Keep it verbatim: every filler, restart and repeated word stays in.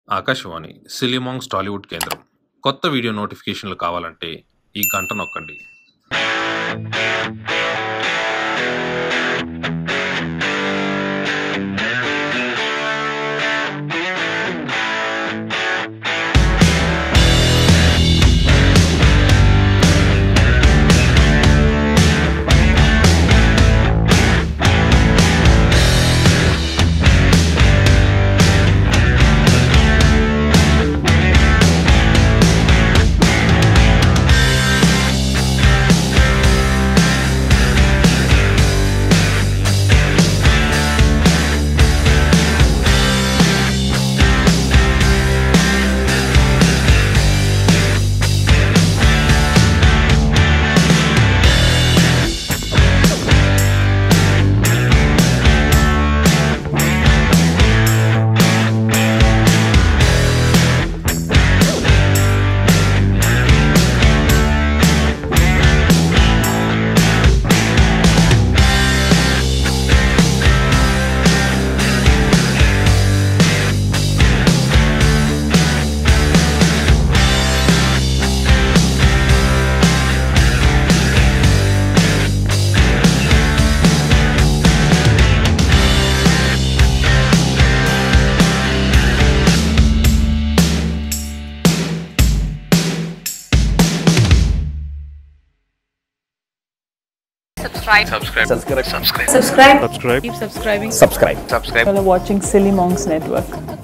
ఆకాశవాణి సిలిమాంగ్స్ టాలీవుడ్ కేంద్రం. కొత్త వీడియో నోటిఫికేషన్లు కావాలంటే ఈ గంట నొక్కండి. Subscribe. Subscribe. Subscribe. Subscribe. Subscribe. Subscribe. Keep subscribing. Subscribe. Subscribe. You're watching Silly Monks Network.